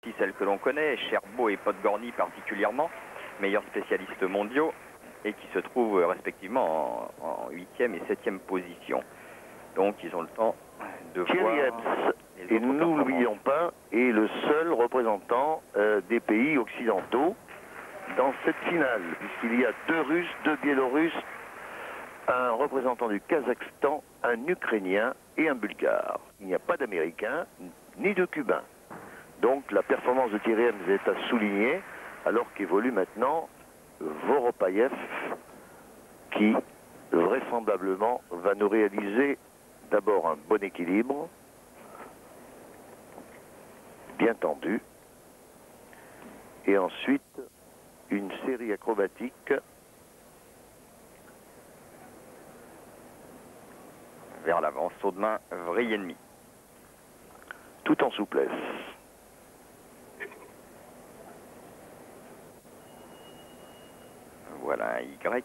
celle que l'on connaît, Cherbeau et Podgorny particulièrement, meilleurs spécialistes mondiaux, et qui se trouvent respectivement en 8e et 7e position. Donc ils ont le temps de Thierry voir Ems, les et autres nous performances. n'oublions pas, est le seul représentant des pays occidentaux dans cette finale, puisqu'il y a 2 Russes, 2 Biélorusses, un représentant du Kazakhstan, un Ukrainien et un Bulgare. Il n'y a pas d'Américains ni de Cubains. Donc la performance de Thierry Ems est à souligner, alors qu'évolue maintenant Voropayev, qui vraisemblablement va nous réaliser d'abord un bon équilibre, bien tendu, et ensuite une série acrobatique vers l'avant, saut de main, vrille ennemi. tout en souplesse. Voilà un Y.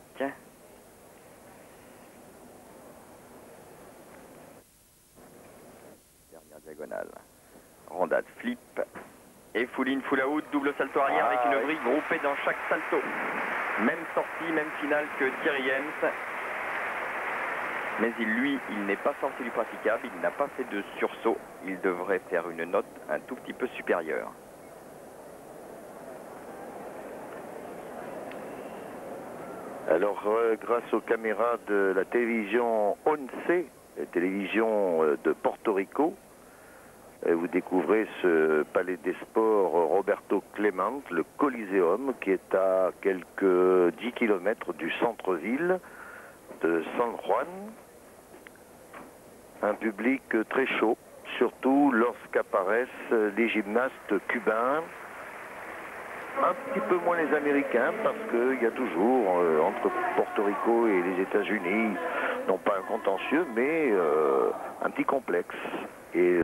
Dernière diagonale. Rondade, flip. Et full in, full out, double salto arrière avec une vrille groupée dans chaque salto. Même sortie, même finale que Thierry Ems. Mais lui, il n'est pas sorti du praticable, il n'a pas fait de sursaut. Il devrait faire une note un tout petit peu supérieure. Alors, grâce aux caméras de la télévision ONCE, la télévision de Porto Rico, vous découvrez ce palais des sports Roberto Clemente, le Coliseum, qui est à quelques 10 km du centre-ville de San Juan. Un public très chaud, surtout lorsqu'apparaissent les gymnastes cubains. Un petit peu moins les Américains, parce qu'il y a toujours, entre Porto Rico et les États-Unis, non pas un contentieux, mais un petit complexe. Et